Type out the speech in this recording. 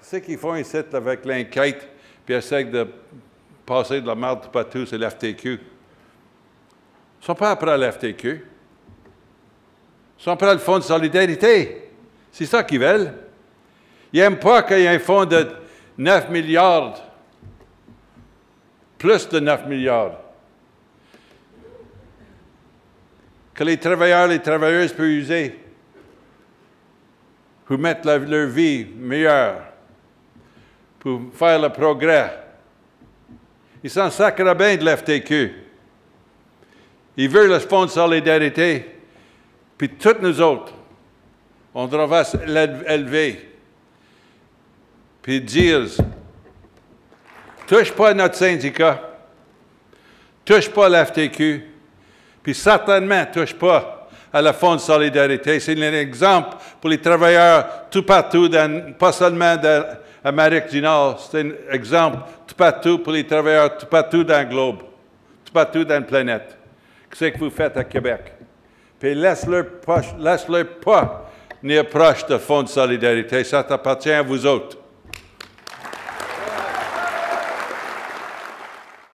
ce qu'ils font ici avec l'enquête, puis essaient de passer de la merde partout, c'est l'FTQ. Ils ne sont pas après l'FTQ. Ils sont après le fonds de solidarité. C'est ça qu'ils veulent. Ils n'aiment pas qu'il y ait un fonds de 9 milliards, plus de 9 milliards. Que les travailleurs, les travailleuses peuvent user pour mettre leur vie meilleure, pour faire le progrès. Ils s'en sacrent bien de l'FTQ. Ils veulent le fonds de solidarité. Puis toutes nous autres, on devrait l'élever. Puis dire, touche pas à notre syndicat, touche pas à l'FTQ, puis certainement touche pas à la fonds de solidarité. C'est un exemple pour les travailleurs tout partout, pas seulement d'Amérique du Nord, c'est un exemple tout partout pour les travailleurs tout partout dans le globe, tout partout dans la planète. Qu'est-ce que vous faites à Québec? Puis laisse-leur pas venir proche de fonds de solidarité, ça appartient à vous autres.